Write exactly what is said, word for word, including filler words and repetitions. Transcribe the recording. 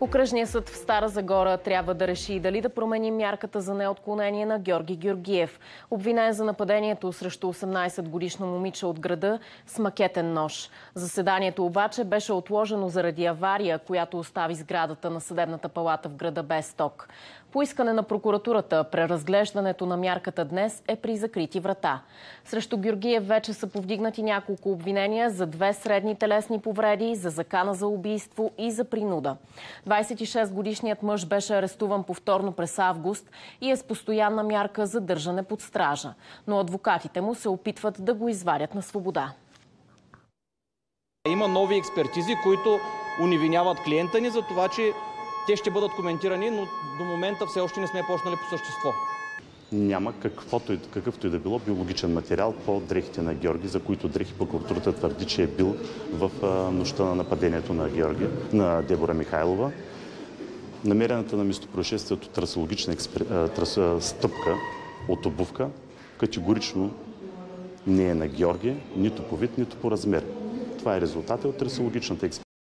Окръжният съд в Стара Загора трябва да реши дали да промени мярката за неотклонение на Георги Георгиев, обвинен за нападението срещу осемнайсетгодишно момиче от града с макетен нож. Заседанието обаче беше отложено заради авария, която остави сградата на Съдебната палата в града без ток. По искане на прокуратурата, преразглеждането на мярката днес е при закрити врата. Срещу Георгиев вече са повдигнати няколко обвинения за две средни телесни повреди, за закана за убийство и за принуда. двайсет и шестгодишният мъж беше арестуван повторно през август и е с постоянна мярка за държане под стража. Но адвокатите му се опитват да го извадят на свобода. Има нови експертизи, които уневиняват клиента ни за това, че те ще бъдат коментирани, но до момента все още не сме почнали по същество. Няма каквото, какъвто и да било биологичен материал по дрехите на Георги, за които дрехи прокуратурата твърди, че е бил в нощта на нападението на, Георги, на Дебора Михайлова. Намерената на местопроизшествието трасологична експер... трас... стъпка от обувка категорично не е на Георги, нито по вид, нито по размер. Това е резултат от трасологичната експертиза.